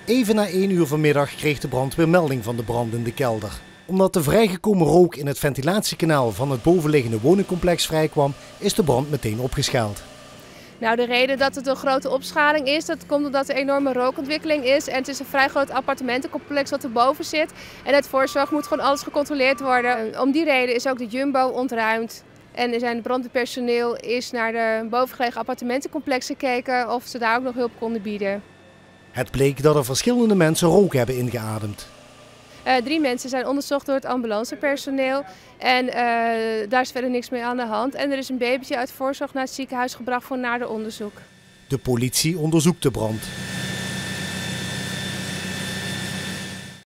Even na 1 uur vanmiddag kreeg de brandweer melding van de brand in de kelder. Omdat de vrijgekomen rook in het ventilatiekanaal van het bovenliggende woningcomplex vrijkwam, is de brand meteen opgeschaald. Nou, de reden dat het een grote opschaling is, dat komt omdat er enorme rookontwikkeling is. En het is een vrij groot appartementencomplex wat erboven zit. En uit voorzorg moet gewoon alles gecontroleerd worden. Om die reden is ook de Jumbo ontruimd. En het brandweerpersoneel is naar de bovengelegen appartementencomplex gekeken of ze daar ook nog hulp konden bieden. Het bleek dat er verschillende mensen rook hebben ingeademd. 3 mensen zijn onderzocht door het ambulancepersoneel en daar is verder niks mee aan de hand. En er is een babytje uit voorzorg naar het ziekenhuis gebracht voor nader onderzoek. De politie onderzoekt de brand.